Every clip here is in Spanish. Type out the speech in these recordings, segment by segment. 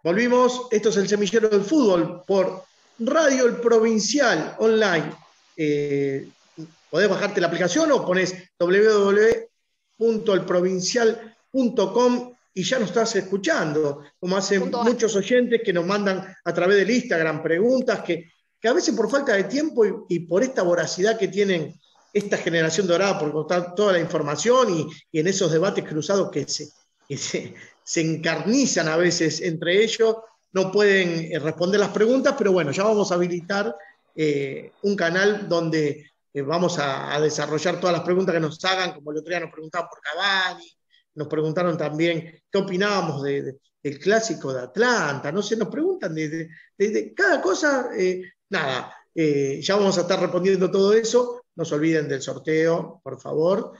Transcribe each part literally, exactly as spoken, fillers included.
Volvimos, esto es el Semillero del Fútbol por Radio El Provincial Online. Eh, podés bajarte la aplicación o ponés doble u doble u doble u punto el provincial punto com y ya nos estás escuchando, como hacen muchos oyentes que nos mandan a través del Instagram preguntas que, que a veces por falta de tiempo y, y por esta voracidad que tienen esta generación dorada por contar toda la información y, y en esos debates cruzados que se, que se, se encarnizan a veces entre ellos, no pueden responder las preguntas, pero bueno, ya vamos a habilitar eh, un canal donde eh, vamos a, a desarrollar todas las preguntas que nos hagan, como el otro día nos preguntaban por Cavani, nos preguntaron también qué opinábamos de, de, del clásico de Atlanta, no sé, nos preguntan de, de, de, de cada cosa, eh, nada, eh, ya vamos a estar respondiendo todo eso, no se olviden del sorteo, por favor.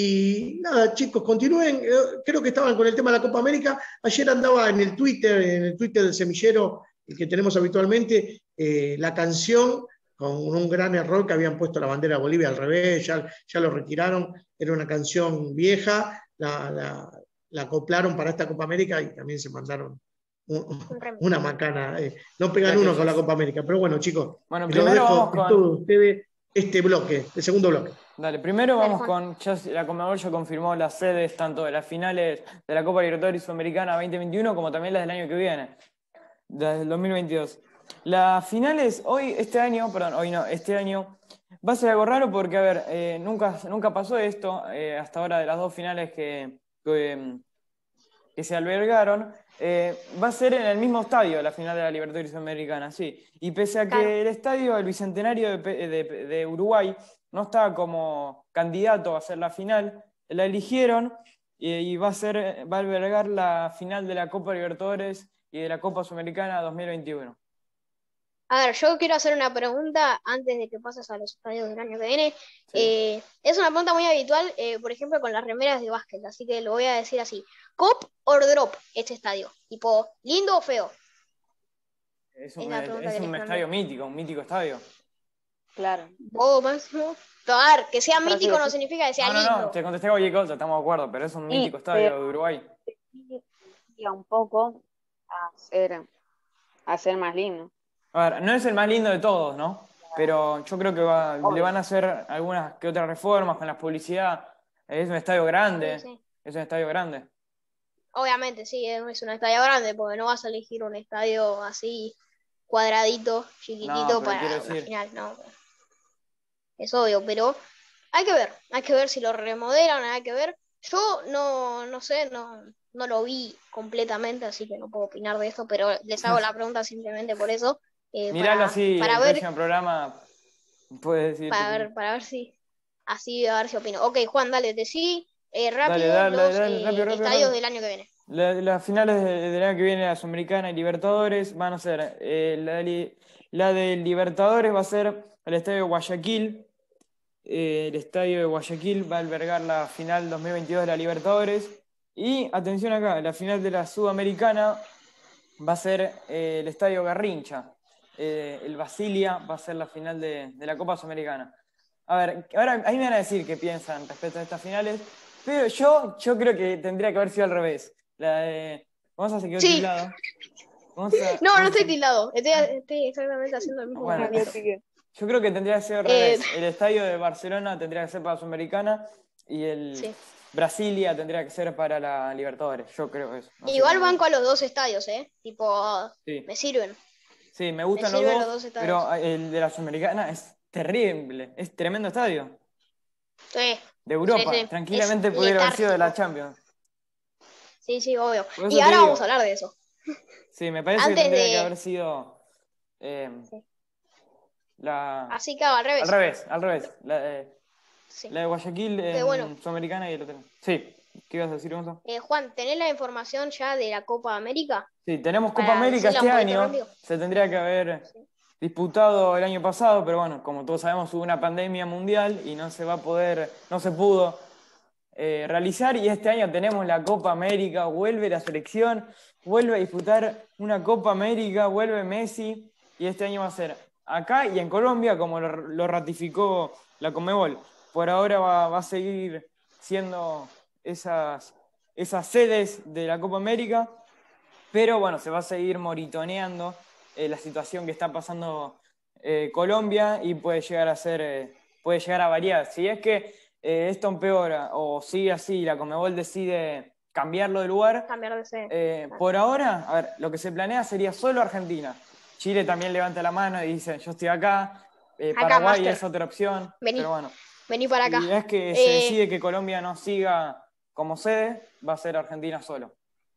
Y nada, chicos, continúen. Creo que estaban con el tema de la Copa América. Ayer andaba en el Twitter, en el Twitter del Semillero, el que tenemos habitualmente, eh, la canción con un gran error que habían puesto la bandera de Bolivia al revés, ya, ya lo retiraron. Era una canción vieja, la, la, la acoplaron para esta Copa América y también se mandaron un, una macana. Eh, no pegan uno con la Copa América. Pero bueno, chicos, bueno, lo dejo con... todos ustedes este bloque, el segundo bloque. Dale, primero vamos con, ya la Conmebol ya confirmó las sedes tanto de las finales de la Copa Libertadores Sudamericana veinte veintiuno como también las del año que viene, desde el dos mil veintidós. Las finales, hoy, este año, perdón, hoy no, este año, va a ser algo raro porque, a ver, eh, nunca, nunca pasó esto, eh, hasta ahora de las dos finales que, que, que se albergaron, eh, va a ser en el mismo estadio la final de la Libertadores Sudamericana, sí. Y pese a que claro. el estadio, el Bicentenario de, de, de Uruguay, no estaba como candidato a ser la final, la eligieron y, y va a ser, va a albergar la final de la Copa Libertadores y de la Copa Sudamericana dos mil veintiuno. A ver, yo quiero hacer una pregunta antes de que pases a los estadios del año que viene. Sí. Eh, es una pregunta muy habitual, eh, por ejemplo, con las remeras de básquet, así que lo voy a decir así. ¿Cop o drop este estadio? Tipo, ¿lindo o feo? Es un, es es un estadio mítico, un mítico estadio. Claro. ¿Vos, Máximo? A ver, que sea pero mítico sí, no sí. significa que sea no, no, lindo. No, te contesté cualquier cosa, estamos de acuerdo, pero es un Y, mítico estadio pero, de Uruguay. Un poco a hacer, a hacer más lindo. A ver, no es el más lindo de todos, ¿no? Pero yo creo que va, le van a hacer algunas que otras reformas con la publicidad. Es un estadio grande. Sí, sí. Es un estadio grande. Obviamente, sí, es un estadio grande, porque no vas a elegir un estadio así cuadradito, chiquitito no, para quiero una decir... final, no. Es obvio, pero hay que ver, hay que ver si lo remodelan, hay que ver. Yo no, no sé, no, no lo vi completamente, así que no puedo opinar de esto, pero les hago la pregunta simplemente por eso. Eh, Miralo para, así, para el ver, próximo programa puedes decir. Para ver, para ver si, así a ver si opino. Ok, Juan, dale, decí eh, rápido dale, dale, los dale, eh, rápido, rápido, estadios rápido. del año que viene. La, las finales de- del año que viene, la Sudamericana y Libertadores, van a ser, eh, la, de, la de Libertadores va a ser el Estadio de Guayaquil. Eh, el Estadio de Guayaquil va a albergar la final dos mil veintidós de la Libertadores. Y atención acá, la final de la Sudamericana va a ser eh, el Estadio Garrincha. Eh, el Basilia va a ser la final de, de la Copa Sudamericana. A ver, ahora ahí me van a decir qué piensan respecto a estas finales, pero yo, yo creo que tendría que haber sido al revés. La de, vamos a seguir Sí. tildado. Vamos a, No, vamos no estoy a- tildado, estoy, estoy exactamente haciendo el mismo Bueno, movimiento. yo creo que tendría que ser al Eh, revés. El estadio de Barcelona tendría que ser para la Sudamericana y el Sí. Brasilia tendría que ser para la Libertadores. Yo creo eso. No sé Igual cómo- banco a los dos estadios, ¿eh? Tipo, Sí. me sirven. Sí, me gustan Me los sirven dos, los dos estadios. pero el de la Sudamericana es terrible. Es tremendo estadio. Sí. De Europa. Sí, sí. Tranquilamente Es pudiera haber sido de la letárgico. Champions. Sí, sí, obvio. Por eso Y te ahora digo. vamos a hablar de eso. Sí, me parece Antes que tendría de- que haber sido eh, Sí. la... Así que al revés. Al revés, al revés. La, eh, Sí. la de Guayaquil en Qué bueno. Sudamericana y el otro. Sí, ¿qué ibas a decir, Gonzalo? Eh, Juan, ¿tenés la información ya de la Copa América? Sí, tenemos Copa Para América decirla este un poquito año. rápido. Se tendría que haber Sí. disputado el año pasado, pero bueno, como todos sabemos, hubo una pandemia mundial y no se va a poder, no se pudo eh, realizar. Y este año tenemos la Copa América, vuelve la selección, vuelve a disputar una Copa América, vuelve Messi. Y este año va a ser acá y en Colombia, como lo, lo ratificó la Conmebol. Por ahora va, va a seguir siendo esas, esas sedes de la Copa América. Pero bueno, se va a seguir monitoreando eh, la situación que está pasando eh, Colombia y puede llegar a ser, eh, puede llegar a variar. Si es que eh, esto empeora o sigue así y la Conmebol decide cambiarlo de lugar, Cambiar de sede. eh, por ahora, a ver, lo que se planea sería solo Argentina. Chile también levanta la mano y dice, yo estoy acá. Eh, Acá, Paraguay Master. es otra opción, Vení. pero bueno. Vení para acá. Si es que Eh, se decide que Colombia no siga como sede, va a ser Argentina solo.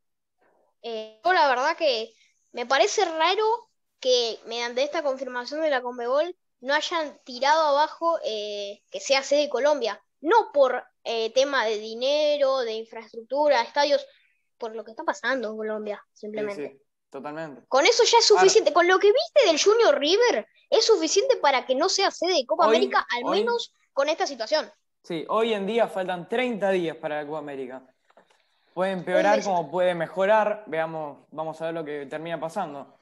Eh, yo la verdad que me parece raro que mediante esta confirmación de la Conmebol no hayan tirado abajo eh, que sea sede Colombia. No por eh, tema de dinero, de infraestructura, estadios, por lo que está pasando en Colombia, simplemente. Sí, sí, totalmente. Con eso ya es suficiente. Ahora, con lo que viste del Junior River, es suficiente para que no sea sede de Copa hoy, América, al hoy, menos con esta situación. Sí, hoy en día faltan treinta días para la Copa América. Puede empeorar como puede mejorar. Veamos, vamos a ver lo que termina pasando.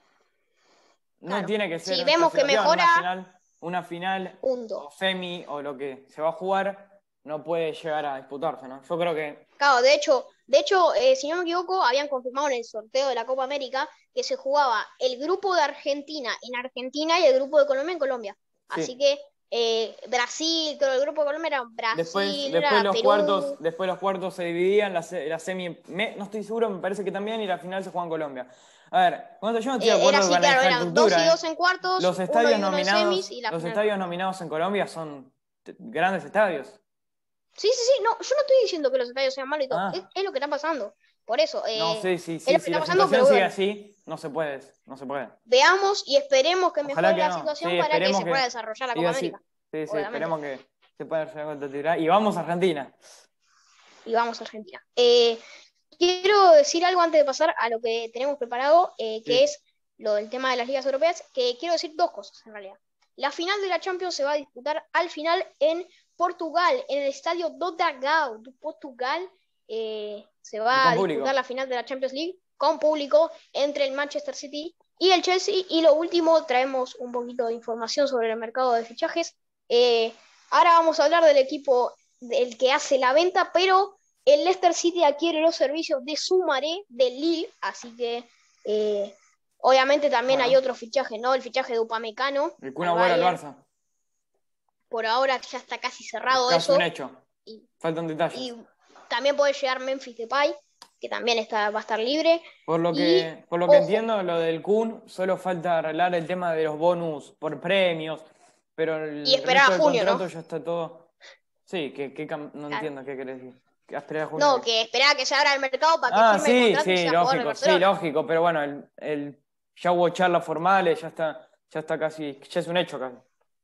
No claro. tiene que ser si vemos que mejora, una final, una final punto. o semi o lo que se va a jugar, no puede llegar a disputarse, ¿no? Yo creo que... Claro, de hecho, de hecho eh, si no me equivoco, habían confirmado en el sorteo de la Copa América que se jugaba el grupo de Argentina en Argentina y el grupo de Colombia en Colombia. Sí. Así que eh, Brasil, creo que el grupo de Colombia era Brasil, después, era después los Perú. cuartos, después los cuartos se dividían, la, la semi, me, no estoy seguro, me parece que también, y la final se juega en Colombia. A ver, cuando yo no estoy de acuerdo eh, así, con claro, la eran dos y dos en ¿eh? cuartos, los estadios uno y uno nominados, en semis y la los final. estadios nominados en Colombia son grandes estadios. Sí, sí, sí, no, yo no estoy diciendo que los estadios sean malos y todo, ah. es, es lo que está pasando. Por eso, eh, no, sí, sí, sí, es lo que si está la pasando, situación pero sigue bueno. así, no se puede, no se puede. Veamos y esperemos que Ojalá mejore que la no. situación sí, para que se que, pueda desarrollar la Copa América. Sí, sí, esperemos que se pueda desarrollar. Y vamos a Argentina. Y vamos a Argentina. Eh, quiero decir algo antes de pasar a lo que tenemos preparado, eh, que sí. es lo del tema de las ligas europeas, que quiero decir dos cosas en realidad. La final de la Champions se va a disputar al final en Portugal, en el estadio do Dragão de Portugal. Eh, se va a disputar público. La final de la Champions League con público entre el Manchester City y el Chelsea. Y lo último, traemos un poquito de información sobre el mercado de fichajes. Eh, ahora vamos a hablar del equipo del que hace la venta, pero el Leicester City adquiere los servicios de Soumaré del Lille, así que eh, obviamente también bueno. hay otro fichaje, ¿no? El fichaje de Upamecano. El Kun Agüero al Barça. Por ahora ya está casi cerrado casi eso. un hecho. Y, Faltan detalles. Y también puede llegar Memphis Depay, que también está, va a estar libre. Por lo que, y, por lo que entiendo, lo del Kun, solo falta arreglar el tema de los bonus por premios, pero el y esperar a junio, contrato ¿no? ya está todo. Sí, que, que no claro. entiendo qué querés decir. Que esperar a junio. No, que esperar a que se abra el mercado para que ah, firme sí, el contrato sí, y sea lógico, sí, lógico, pero bueno, el, el, ya hubo charlas formales, ya está, ya está casi, ya es un hecho casi.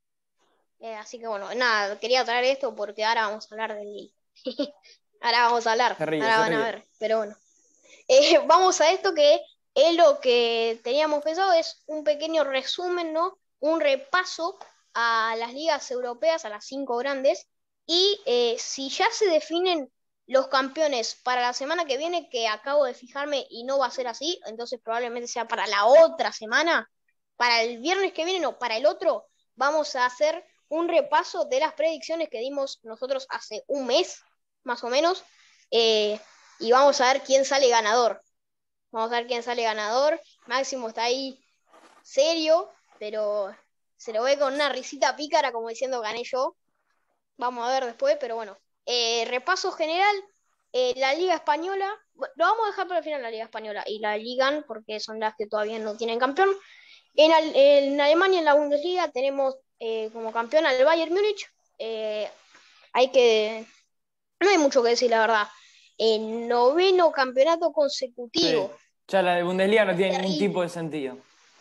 Eh, así que bueno, nada, quería traer esto porque ahora vamos a hablar del Lille. ahora vamos a hablar, se ríe, ahora se van ríe. a ver, pero bueno. Eh, vamos a esto que es lo que teníamos pensado, es un pequeño resumen, ¿no? Un repaso a las ligas europeas, a las cinco grandes, y eh, si ya se definen los campeones para la semana que viene, que acabo de fijarme y no va a ser así, entonces probablemente sea para la otra semana, para el viernes que viene, no, para el otro, vamos a hacer un repaso de las predicciones que dimos nosotros hace un mes, más o menos, eh, y vamos a ver quién sale ganador. Vamos a ver quién sale ganador. Máximo está ahí serio, pero se lo ve con una risita pícara como diciendo gané yo. Vamos a ver después, pero bueno. Eh, repaso general, eh, la Liga Española, lo vamos a dejar para el final la Liga Española y la Liga, porque son las que todavía no tienen campeón. En, en Alemania, en la Bundesliga, tenemos eh, como campeón al Bayern Múnich. Eh, hay que... No hay mucho que decir, la verdad. El noveno campeonato consecutivo. Sí. Ya la de Bundesliga no tiene terrible. Ningún tipo de sentido.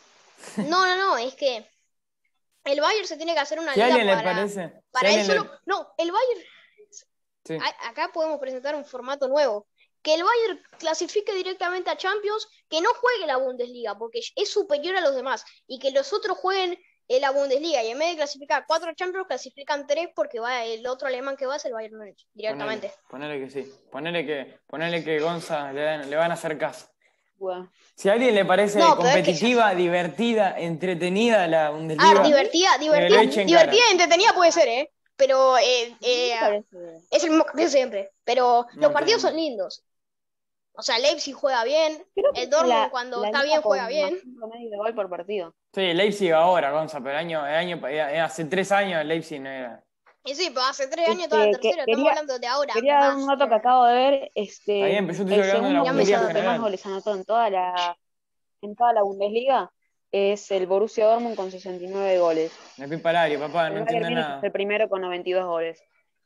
No, no, no, es que el Bayern se tiene que hacer una si liga alguien para, le parece, para si él solo. Le... No, el Bayern. Sí. A, acá podemos presentar un formato nuevo. Que el Bayern clasifique directamente a Champions, que no juegue la Bundesliga, porque es superior a los demás. Y que los otros jueguen en la Bundesliga. Y en vez de clasificar cuatro Champions, clasifican tres, porque va el otro alemán que va es el Bayern Múnich, directamente. Ponele, ponele que sí. Ponele que, ponele que Gonza le, le van a hacer caso. Wow. Si a alguien le parece no, competitiva, es que ya... divertida, entretenida la Bundesliga. Ah, divertida, divertida, divertida y entretenida puede ser, ¿eh? Pero eh, eh, es el mismo campeón siempre. Pero no, los partidos son lindos. O sea, Leipzig juega bien, Creo que el Dortmund la- cuando la está liga bien con juega bien. más promedio de gol por partido. Sí, Leipzig ahora, Gonza, pero el año, el año, eh, hace tres años el Leipzig no era. Y sí, pero hace tres años toda la Este, que- tercera, estamos quería, hablando de ahora. quería dar más, un dato eh, que acabo de ver. Este, Está bien, pero yo estoy el hablando de la segundo Bundesliga equipo que más general. goles anotó en toda la, en toda la Bundesliga es el Borussia Dortmund con sesenta y nueve goles. El Pipalario, papá, no El Bayern entiende Múnich es nada. el primero con noventa y dos goles.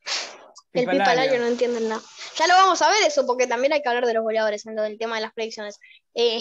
el Pipalario. Pipalario no entienden nada. Ya lo vamos a ver eso, porque también hay que hablar de los goleadores en lo del tema de las predicciones. Eh,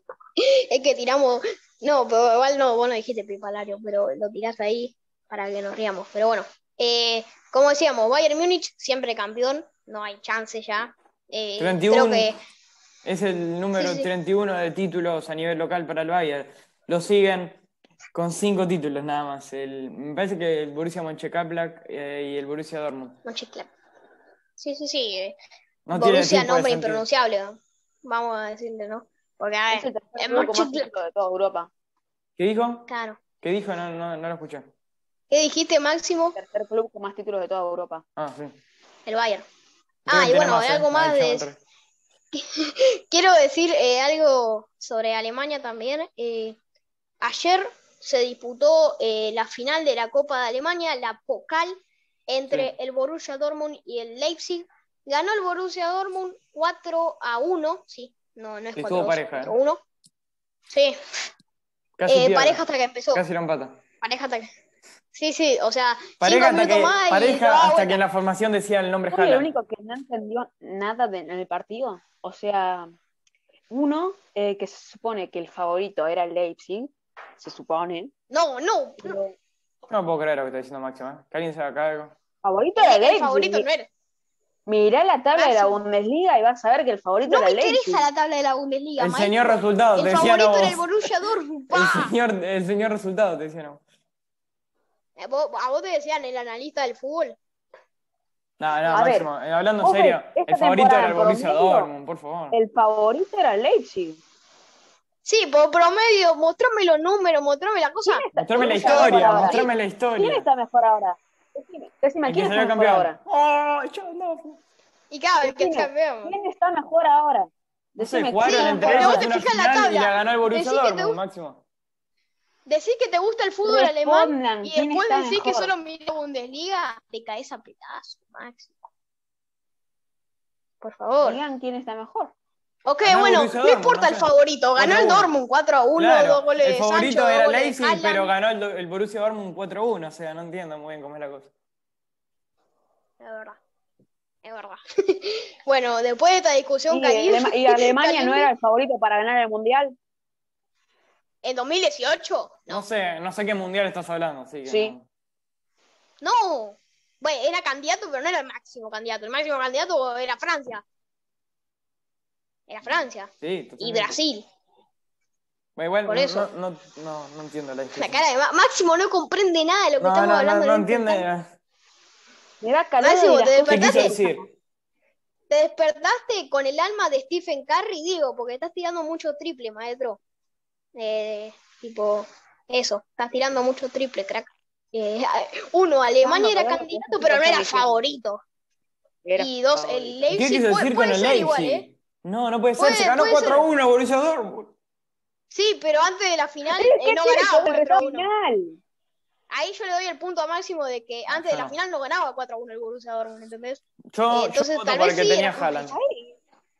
es que tiramos. No, pero igual no, vos no dijiste Pipalario, pero lo tiraste ahí para que nos riamos. Pero bueno, eh, como decíamos, Bayern Múnich siempre campeón, no hay chance ya. Eh, treinta y uno creo que. es el número Sí, sí. treinta y uno de títulos a nivel local para el Bayern. Lo siguen con cinco títulos nada más. El, me parece que el Borussia Mönchengladbach eh, y el Borussia Dortmund. Mönchengladbach. Sí, sí, sí. eh, No tiene Borussia, tiempo de nombre sentido. impronunciable, vamos a decirle, ¿no? Porque, a Es el ver, tercer el club con más Mönchengladbach. títulos de toda Europa. ¿Qué dijo? Claro. ¿Qué dijo? No, no, no lo escuché. ¿Qué dijiste, Máximo? Tercer club con más títulos de toda Europa. Ah, sí. El Bayern. Creo Ah, que y tiene bueno, más, algo eh. más Ah, de. Chavo, Quiero decir eh, algo sobre Alemania también. Eh, ayer se disputó eh, la final de la Copa de Alemania, la Pokal, entre Sí. el Borussia Dortmund y el Leipzig. Ganó el Borussia Dortmund cuatro a uno. Sí, no, no es Sí, cuatro a estuvo dos, pareja, cuatro a ¿eh? uno. Sí, Casi eh, pierde. pareja hasta que empezó. Casi lo empata. Pareja hasta que. Sí, sí, o sea, Pareja cinco hasta minutos que, más y lo pareja daba hasta vuelta. que en la formación decía el nombre Soy el Haaland. único que no entendió nada de- en el partido. O sea, uno, eh, que se supone que el favorito era el Leipzig, se supone. No, no, no. pero No puedo creer lo que está diciendo Máximo, ¿eh? Que alguien se haga cargo. favorito era el El, el Leipzig. favorito no era. Mirá la tabla de la Máximo. Bundesliga y vas a ver que el favorito No era me el Leipzig. interesa la tabla de la Bundesliga, El maestro. señor resultado, te El decían favorito vos. era el Borussia Dortmund. El ¡Pa! señor, el señor resultado, te decían vos. Eh, vos- A vos te decían el analista del fútbol. No, no, A ver, Máximo, eh, hablando en vos serio, ves, esta el favorito temporada era el en Borussia promedio, Dortmund, por favor. el favorito era el Leipzig. Sí, por promedio, mostrame los números, mostrame la cosa. ¿Quién está, Mostrame la quién está mejor historia, ahora? mostrame la ¿Quién historia. está mejor ahora? Decime, decime, El que ¿quién está salió mejor campeón. ahora? ¡Oh, yo no! Y claro, el que Decime, está campeón. ¿quién está mejor ahora? No sé, Decime, jugaron ¿quién está entre mejor pero vos ellos te ahora? una fijas en la final y la tabla. ganó el Borussia Decí que te Dortmund, gusta- Máximo. Decís que te gusta el fútbol alemán Respondan, y ¿quién después está decís que mejor? solo mirás Bundesliga, te caes a pedazos, Máximo. Por favor. Digan quién está mejor. Ok, Ganó el bueno, Borussia no Dortmund, importa no el sé. favorito. Ganó el cuatro a uno. Dortmund cuatro a uno, Claro, dos goles el de favorito Sancho, dos era goles de Leipzig, Haaland. pero ganó el, el Borussia Dortmund cuatro a uno, o sea, no entiendo muy bien cómo es la cosa. Es verdad. Es verdad. Bueno, después de esta discusión Y, caliente, Alema- y Alemania no caliente, era el favorito para ganar el Mundial. en dos mil dieciocho, No no. sé, no sé qué mundial estás hablando, así que Sí. no. No. Bueno, era candidato, pero no era el máximo candidato. El máximo candidato era Francia. Era Francia. Sí, Y totalmente. Brasil. Bueno, igual Por no, eso. No, no, no, no entiendo la La discusión. cara de Ma- Máximo no comprende nada de lo que No, estamos no, no, hablando. no en este entiende. instante. Me da calor Máximo, y las te cosas ¿Qué quiso que despertaste. escuchamos. decir? Te despertaste con el alma de Stephen Curry, digo, porque estás tirando mucho triple, maestro. Eh, tipo, eso, estás tirando mucho triple, crack. Eh, uno, Alemania Bueno, era pero candidato, eso pero no está era diciendo. favorito. Era Y dos, favorito. el ¿Qué Leipzig quiso puede, decir con puede el ser Leipzig? igual, ¿eh? No, no puede ser, Puede- se ganó puede cuatro a ser. uno Borussia Dortmund. Sí, pero antes de la final Es eh, que no tiene ganaba que cuatro a regresar uno. final. Ahí yo le doy el punto a Máximo de que antes de la no. final no ganaba cuatro a uno el Borussia Dortmund, ¿entendés? Yo, Eh, entonces, yo voto tal por vez el que sí tenía era Haaland. Ahí,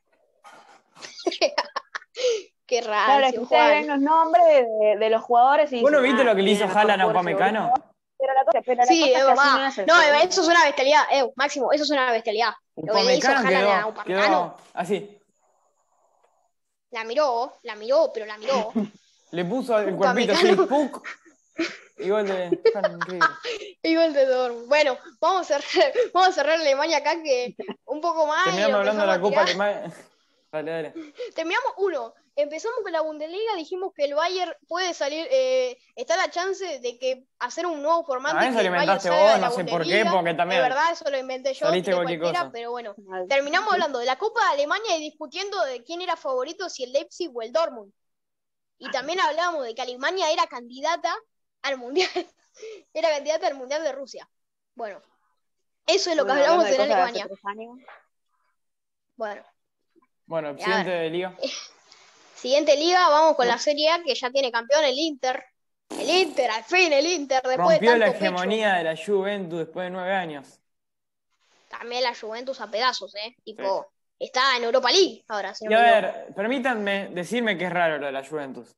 Qué claro, es que rancio, ustedes Juan. ven los nombres de, de los jugadores y ¿Vos no dicen, viste ah, lo que le hizo tiene mejor Haaland a jugador ese Upamecano? Borussia. Pero la cosa, pero la Sí, cosa es es que así no verdad. es el No, fútbol. eso es una bestialidad. Eh, Máximo, eso es una bestialidad. Lo que le hizo Upamecano Haaland a quedó, Upamecano. quedó así. La miró, la miró, pero la miró. Le puso el cuerpito así, Upamecano. ¡puc! Igual de Haaland, increíble. Igual de Dortmund. Bueno, vamos a cerrar, vamos a cerrar Alemania acá que un poco más. y Terminamos lo hablando de la empezamos a Copa tirar. Alemania. Dale, dale. Terminamos uno. Empezamos con la Bundesliga, dijimos que el Bayern puede salir, eh, está la chance de que hacer un nuevo formato Ah, y eso que lo el Bayern inventaste salga vos, de la no sé por qué, Bundesliga. porque también Es verdad, eso lo inventé yo, saliste tiré cualquier cualquiera, cosa. pero bueno. Mal. Terminamos hablando de la Copa de Alemania y discutiendo de quién era favorito, si el Leipzig o el Dortmund. Y también hablábamos de que Alemania era candidata al Mundial. Era candidata al Mundial de Rusia. Bueno, eso es lo Bueno, que hablamos hablando de en cosas de hace Alemania. tres años. Bueno, Bueno, A siguiente ver. de liga. Siguiente liga, vamos con la Serie A, que ya tiene campeón el Inter. El Inter, al fin el Inter, después Rompió de la tanto pecho. hegemonía de la Juventus después de nueve años. También la Juventus a pedazos, ¿eh? Tipo, sí. Está en Europa League ahora. Si no y a me ver, equivoco. permítanme decirme que es raro lo de la Juventus.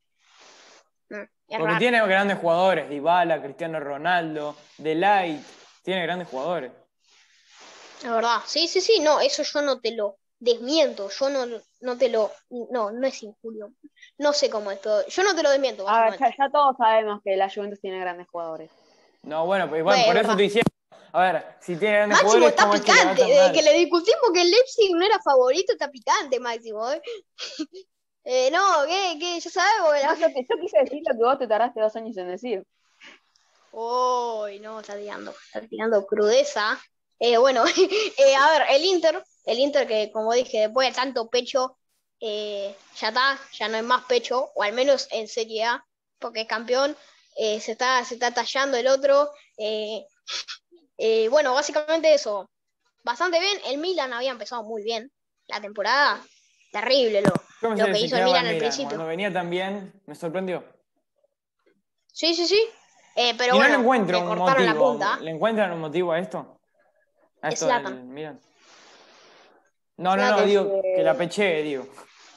Mm, es Porque raro. tiene grandes jugadores, Dybala, Cristiano Ronaldo, De Ligt, tiene grandes jugadores. La verdad, sí, sí, sí, no, eso yo no te lo desmiento, yo no, no te lo, no, no es injurio, no sé cómo es todo, yo no te lo desmiento, A ver, básicamente. ya, ya todos sabemos que la Juventus tiene grandes jugadores. No, bueno, pues igual, Bueno, por es eso verdad. estoy diciendo. A ver, si tiene grandes Máximo jugadores, está ¿cómo es que le va picante, tan desde mal? que le discutimos que el Leipzig no era favorito, está picante, Máximo, ¿eh? Eh, no, ¿qué, qué? Ya sabemos que No, la... yo, te- yo quise decir lo que vos te tardaste dos años en decir. Uy, no, está tirando, está tirando crudeza. Eh, bueno, eh, a ver, el Inter, el Inter que como dije, después de tanto pecho, eh, ya está, ya no es más pecho, o al menos en Serie A, porque es campeón, eh, se, está, se está tallando el otro. Eh, eh, bueno, básicamente eso, bastante bien. El Milan había empezado muy bien la temporada, terrible lo, Yo lo pensé que que se hizo el quedaba Milan en al Milan. principio. Cuando venía tan bien, me sorprendió. Sí, sí, sí. Eh, pero Y no le bueno, encuentro le un cortaron la motivo. punta. ¿Le encuentran un motivo a esto? A esto del Zlatan. Milan. No, no, no, Zlatan. digo que la Este, peché, digo.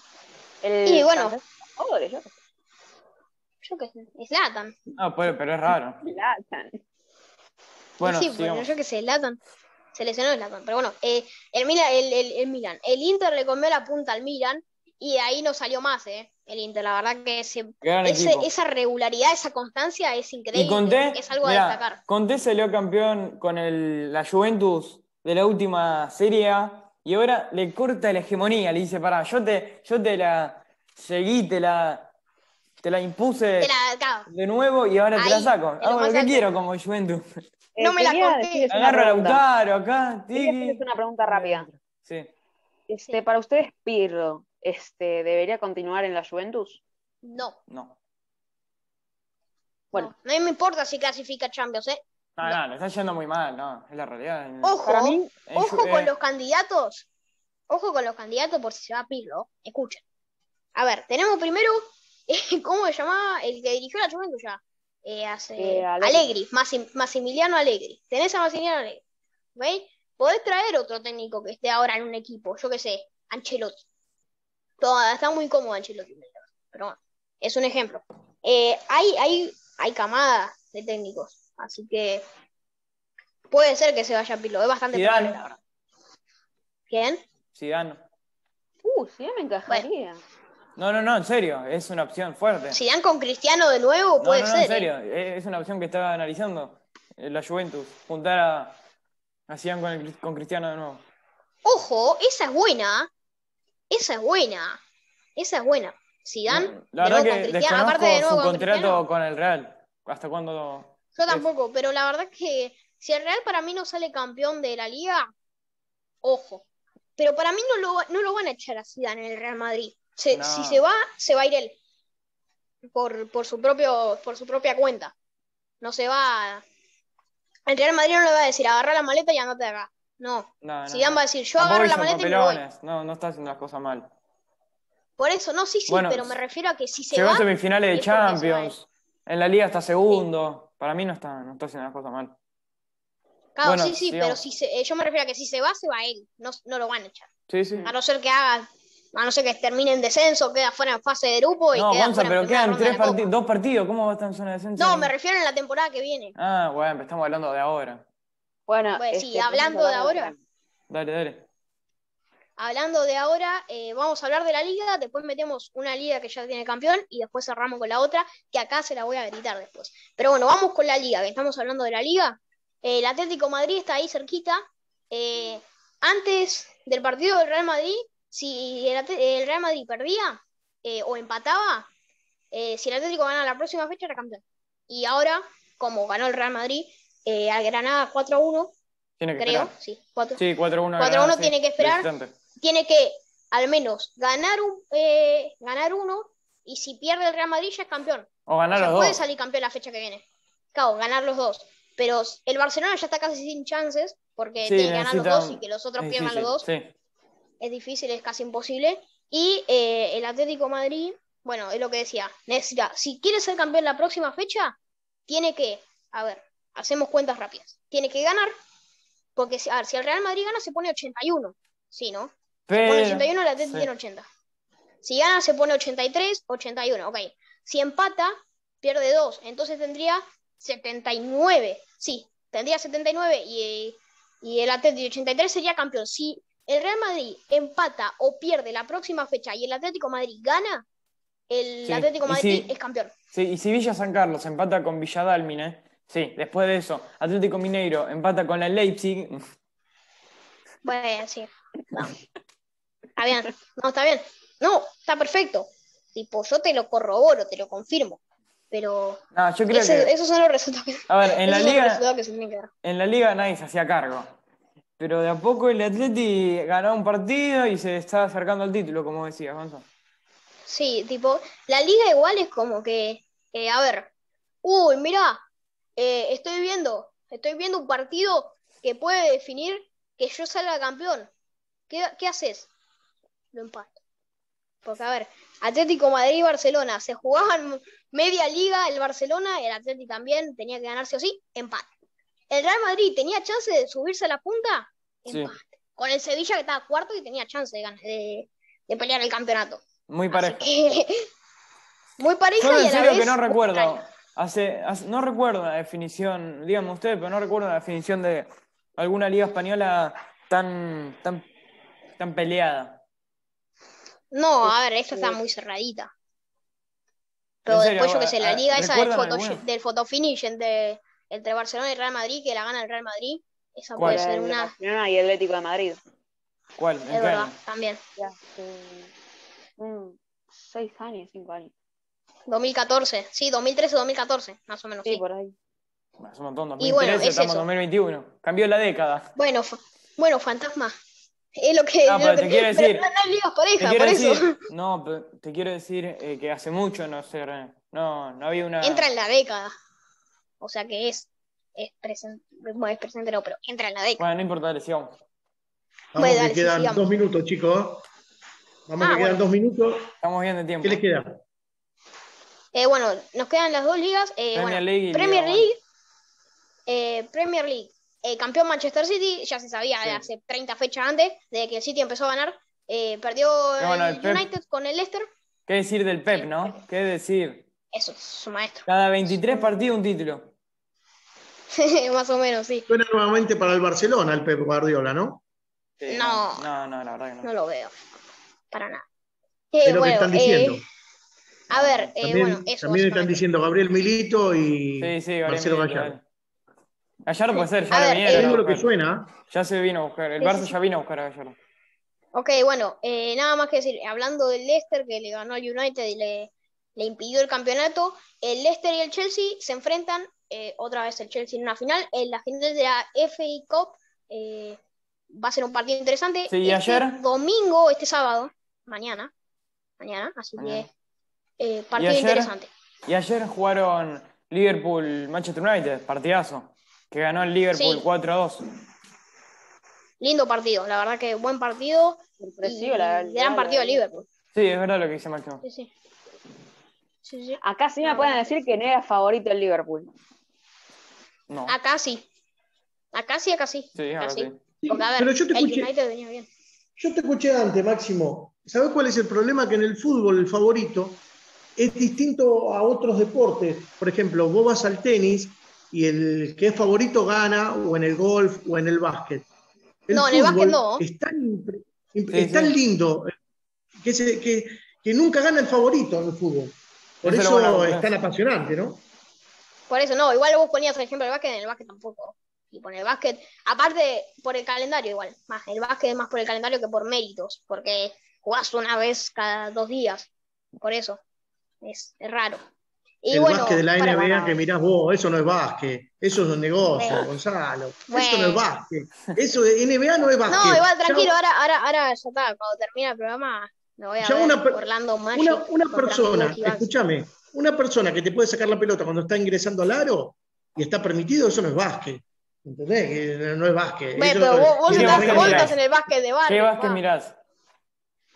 Y el bueno, francés jugadores, yo. yo qué sé, Zlatan. No, pero, pero es raro. Zlatan. Y Bueno, sí, pero sigamos. yo qué sé, Zlatan. Se lesionó Zlatan. Pero bueno, eh, el, Milan, el, el, el Milan. El Inter le comió la punta al Milan y de ahí no salió más, ¿eh? El Inter, la verdad que ese, Gran ese, equipo. esa regularidad, esa constancia es Y increíble. Conté, Es algo a mira, destacar. Conté salió campeón con el, la Juventus de la última Serie A y ahora le corta la hegemonía, le dice, pará, yo te, yo te la seguí, te la, te la impuse Te la, claro, de nuevo y ahora te la ahí, saco. en lo Hago lo más que alto. quiero como Juventus. No Eh, me la quería conté. decirles una Agarro a pregunta. Lautaro acá, Quería tiki. hacerles una pregunta rápida. Sí. Este, Sí. para ustedes, Pirlo, este, ¿debería continuar en la Juventus? No, No. Bueno, no. No me importa si clasifica Champions, ¿eh? No, No. no, le está yendo muy mal, no, es la realidad. En- Ojo, para mí, en ojo Ju- con eh, los candidatos. Ojo con los candidatos por si se va Pirlo. Escuchen. A ver, tenemos primero, eh, ¿cómo se llamaba? El que dirigió la Juventus ya. Eh, hace, Eh, Allegri. Allegri, Massim- Massimiliano Allegri. Tenés a Massimiliano Allegri. ¿Veis? Podés traer otro técnico que esté ahora en un equipo. Yo qué sé, Ancelotti. Todo, está muy cómodo Ancelotti. Pero bueno, es un ejemplo. Eh, hay, hay, hay camada de técnicos. Así que puede ser que se vaya Pirlo. Es bastante Zidane. probable, la verdad. ¿Quién? Zidane. Uh, sí, me encajaría. No, no, no, en serio, es una opción fuerte. Si dan con Cristiano de nuevo, No, puede no, no, ser. en serio, ¿eh? es una opción que estaba analizando eh, la Juventus, juntar a, a Zidane con, el- con Cristiano de nuevo. Ojo, esa es buena. Esa es buena. Esa es buena. Zidane, No, la de verdad nuevo con que Cristiano. Aparte desconozco de nuevo su con contrato Cristiano. con el Real. ¿Hasta cuándo? Yo es? tampoco, pero la verdad es que si el Real para mí no sale campeón de la liga, ojo. Pero para mí no lo, no lo van a echar a Zidane en el Real Madrid. Se- No. Si se va, se va a ir él. Por, por, su propio, por su propia cuenta. No se va. a- El Real Madrid no le va a decir agarra la maleta y andate de acá. No. No, no, Zidane no. va a decir yo Tampoco agarro la hizo maleta y me voy. papelones, no, no está haciendo las cosas mal. Por eso, no, sí, sí, Bueno, pero me refiero a que si se llegó va, a semifinales de es porque se va él. Champions, en la Liga está segundo. Para mí no está, no está haciendo las cosas mal. Claro, Bueno, sí, sí, sigamos. pero si se, eh, yo me refiero a que si se va, se va él. No, no lo van a echar. Sí, sí. A no ser que haga, a no ser que termine en descenso, queda fuera en fase de grupo y No, queda Gonza, fuera en pero primera quedan ronda de tres la partidos, Copa. dos partidos. ¿Cómo va a estar en zona de descenso? No, me refiero en la temporada que viene. Ah, bueno, pero estamos hablando de ahora. Bueno, Pues este, sí, podemos hablando de hablar ahora, Real. Dale, dale. hablando de ahora, eh, vamos a hablar de la liga, después metemos una liga que ya tiene campeón y después cerramos con la otra, que acá se la voy a gritar después. Pero bueno, vamos con la liga, que estamos hablando de la liga. Eh, el Atlético Madrid está ahí cerquita. Eh, antes del partido del Real Madrid, si el, Atl- el Real Madrid perdía eh, o empataba, eh, si el Atlético ganaba la próxima fecha era campeón. Y ahora, como ganó el Real Madrid, eh, al Granada cuatro a uno, Tiene que creo, esperar. sí, cuatro, Sí, cuatro a uno. cuatro a uno sí, tiene que esperar. de visitante. Tiene que al menos ganar, un, eh, ganar uno, y si pierde el Real Madrid ya es campeón. O O ganar sea, los puede dos. salir campeón la fecha que viene. Claro, ganar los dos. Pero el Barcelona ya está casi sin chances, porque Sí, tiene que ganar los necesita- dos y que los otros es pierdan los difícil, dos. sí. es difícil, es casi imposible. Y eh, el Atlético de Madrid, bueno, es lo que decía, necesita, si quiere ser campeón la próxima fecha, tiene que, a ver, hacemos cuentas rápidas, tiene que ganar, porque a ver, si el Real Madrid gana se pone ochenta y uno, ¿sí, no? Pero, se pone ochenta y uno, el Atlético sí. tiene ochenta. Si gana se pone ochenta y tres, ochenta y uno, ok. Si empata, pierde dos, entonces tendría setenta y nueve, sí, tendría setenta y nueve y, y el Atlético ochenta y tres sería campeón. Si el Real Madrid empata o pierde la próxima fecha y el Atlético de Madrid gana, el Sí, Atlético de y Madrid si- es campeón. Sí, y si Villa San Carlos empata con Villadalmine, sí, después de eso, Atlético Mineiro empata con la Leipzig, Bueno, sí. No. Está bien. No, está bien. No, está perfecto. Tipo, yo te lo corroboro, te lo confirmo. Pero no, yo creo ese- que, esos son los resultados que, a ver, en la esos son los liga, resultados que se tienen que dar. en la liga nadie se hacía cargo, pero de a poco el Atleti ganó un partido y se está acercando al título, como decías, Gonzalo. Sí, tipo, la liga igual es como que, eh, a ver, uy, mirá, eh, estoy viendo, estoy viendo un partido que puede definir que yo salga campeón. ¿Qué, qué haces? Lo empato. Porque, a ver, Atlético Madrid y Barcelona se jugaban media liga, el Barcelona, el Atlético también tenía que ganarse o sí, empate. El Real Madrid tenía chance de subirse a la punta, Sí. empate. Con el Sevilla que estaba cuarto y tenía chance de, ganar- de, de pelear el campeonato. Muy Así parejo. que muy pareja Solo y en a la serio vez que no muy recuerdo, extraña. hace, hace- no recuerdo la definición, díganme ustedes, pero no recuerdo la definición de alguna liga española tan, tan, tan peleada. No, a ver, esta está muy cerradita. Pero En serio, después yo que sé, la a- a- liga esa del, ¿recuerdan foto, alguna? del fotofinish entre, entre Barcelona y Real Madrid, que la gana el Real Madrid, esa ¿Cuál? puede ser El una, Barcelona y el Atlético de Madrid. ¿Cuál? ¿En es qué verdad, año? también. Ya hace mm, seis años, cinco años. dos mil catorce, sí, dos mil trece, dos mil catorce, más o menos, Sí, sí. por ahí. Bueno, es un montón, Y bueno, dos mil trece, es estamos en eso. dos mil veintiuno. Cambió la década. Bueno, fa- bueno, fantasma. Es lo que. Ah, lo pero que te quiero pero decir- no, no hay ligas Te parejas, quiero por eso. decir, no, pero te quiero decir eh, que hace mucho no sé, no, no había una. Entra en la década. O sea que es. Es presente. Bueno, es presente, no, pero entra en la década. Bueno, no importa, dale, sigamos. Vamos, Bueno, que dale, sí, quedan sigamos. dos minutos, chicos. Vamos, Ah, que quedan bueno. dos minutos. Estamos bien de tiempo. ¿Qué les queda? Eh, bueno, nos quedan las dos ligas. Eh, Premier bueno, League y Premier Liga League. eh, Premier League. Eh, campeón Manchester City, ya se sabía Sí. hace treinta fechas antes de que el City empezó a ganar. Eh, perdió Pero bueno, el el Pep- United con el Leicester. ¿Qué decir del Pep, no? ¿Qué decir? Eso es su maestro. Cada veintitrés partidos un título. Más o menos, sí. Suena nuevamente para el Barcelona, el Pep Guardiola, ¿no? Sí, No. no, no, la verdad que no. No lo veo. Para nada. Es Eh, lo que bueno, están diciendo. eh, a ver, eh, También, bueno, eso también están básicamente. diciendo Gabriel Milito y Sí, sí, Gabriel Marcelo Milito, Gallardo. dale. Gallardo puede ser, ya A lo ver, vinieron eh, a Digo lo que buscar. suena. Ya se vino a buscar. El Sí, Barça sí, sí. ya vino a buscar a Gallardo. Ok, bueno, eh, nada más que decir, hablando del Leicester que le ganó al United y le, le impidió el campeonato, el Leicester y el Chelsea se enfrentan, eh, otra vez el Chelsea en una final, en la final de la F A Cup, eh, va a ser un partido interesante. Sí, ¿y este ayer? domingo, este sábado, mañana, mañana, así Mañana. que eh, partido ¿Y ayer? interesante. Y ayer jugaron Liverpool-Manchester United, partidazo. Que ganó el Liverpool Sí. cuatro a dos. Lindo partido, la verdad que buen partido y Sorpresivo, la gran verdad, partido la de Liverpool. Sí, es verdad lo que dice Máximo. Sí, sí. Sí, sí. Acá sí me La pueden verdad decir que no era favorito el Liverpool. No. Acá sí. Acá sí, acá sí. Sí, acá ahora sí. sí. Sí, Porque, a ver, pero yo te el escuché, United venía bien. yo te escuché antes, Máximo. ¿Sabes cuál es el problema? Que en el fútbol el favorito es distinto a otros deportes. Por ejemplo, vos vas al tenis y el que es favorito gana, o en el golf o en el básquet. El No, en el básquet fútbol no. es tan, impre- impre- Sí, es tan sí. lindo que, se- que, que nunca gana el favorito en el fútbol. Por Eso es eso, lo bueno de la es tan competencia. apasionante, ¿no? Por eso, no. Igual vos ponías el ejemplo del básquet, en el básquet tampoco. Y por el básquet, aparte por el calendario igual. Más, el básquet es más por el calendario que por méritos. Porque jugás una vez cada dos días. Por eso. Es, es raro. Y El bueno, básquet de la para- N B A bueno, que mirás vos, eso no es básquet, eso es un negocio, Bueno. Gonzalo. Eso no Bueno. es básquet. Eso de N B A no es básquet. No, igual, tranquilo, Ya- ahora, ahora, ahora ya está. Cuando termine el programa, me voy a Ya ver una per- Orlando Magic. Una, una contra persona, Milwaukee Bucks. escúchame, una persona que te puede sacar la pelota cuando está ingresando al aro y está permitido, eso no es básquet. ¿Entendés? Que no es básquet. Bueno, Eso- pero vos, vos ¿Qué estás, básquet vos mirás? estás en el básquet de barrio. ¿Qué básquet pa. mirás?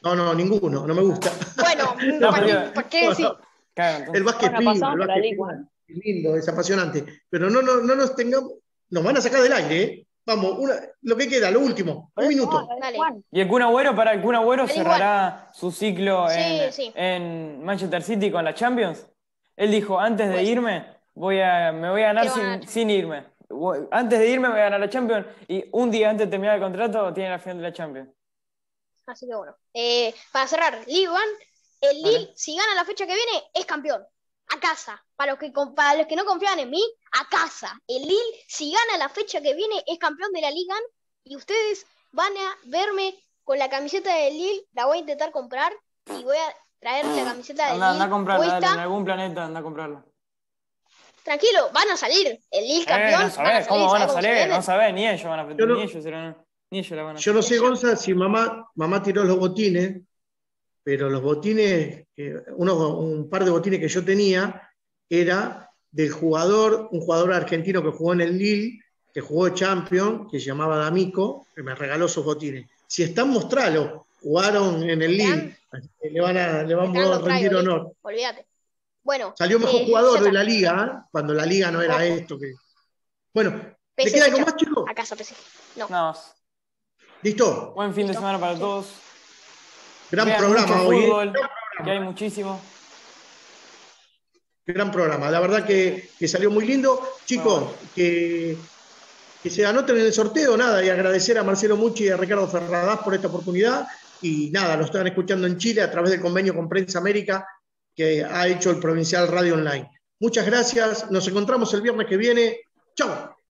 No, no, ninguno, no me gusta. Bueno, No, ¿para, pero- qué, para qué decir? Claro, entonces- El básquet Bueno, piba, pasamos el por la básquet Liga. piba, es lindo, es apasionante. Pero no, no, no nos tengamos, nos van a sacar del aire, ¿eh? Vamos, una, lo que queda, lo último, Por un eso, minuto. dale, Dale. Juan. Y el Kun Agüero, para el Kun Agüero Al igual. cerrará su ciclo Sí, en, sí. en Manchester City con la Champions. Él dijo, antes de Pues- irme, voy a, me voy a ganar Quiero ganar sin, la sin irme. Voy- Antes de irme me voy a ganar la Champions y un día antes de terminar el contrato tiene la final de la Champions. Así que bueno. Eh, para cerrar, Ligue uno, el Vale. Lille, si gana la fecha que viene, es campeón. A casa. Para los, que, para los que no confían en mí, a casa. El Lille, si gana la fecha que viene, es campeón de la Liga. Y ustedes van a verme con la camiseta del Lille. La voy a intentar comprar. Y voy a traer la camiseta del Anda, anda a Lille comprarla, dale, puesta. en algún planeta anda a comprarla. Tranquilo, van a salir. El Lille Eh, campeón. no sabés, ¿cómo van a ¿sabés cómo se salir? venden? No sabés, ni ellos van a Yo no- ni ellos, se la- ni ellos la van a Yo no sé, Gonza, si mamá, mamá tiró los botines, pero los botines, eh, uno, un par de botines que yo tenía, era del jugador, un jugador argentino que jugó en el Lille, que jugó Champions, que se llamaba D'Amico, que me regaló esos botines. Si están, mostralos. Jugaron en el Lille, así que le van a, le vamos Acá a lo traigo, rendir listo. honor. Olvídate. Bueno. Salió mejor eh, jugador ya de está. la liga, ¿eh? Cuando la liga no era Ojo. esto. Que... Bueno, ¿le P C queda algo fecha. más, chicos? A casa, P C. No. Nada más. ¿Listo? Buen fin de Listo. semana para Sí. todos. Gran Vean programa mucho hoy. ¿eh? fútbol, que hay muchísimo. Gran programa. La verdad que, que salió muy lindo. Chicos, que, que se anoten en el sorteo, nada, y agradecer a Marcelo Mucci y a Ricardo Ferradas por esta oportunidad. Y nada, lo están escuchando en Chile a través del convenio con Prensa América que ha hecho el Provincial Radio Online. Muchas gracias. Nos encontramos el viernes que viene. Chao.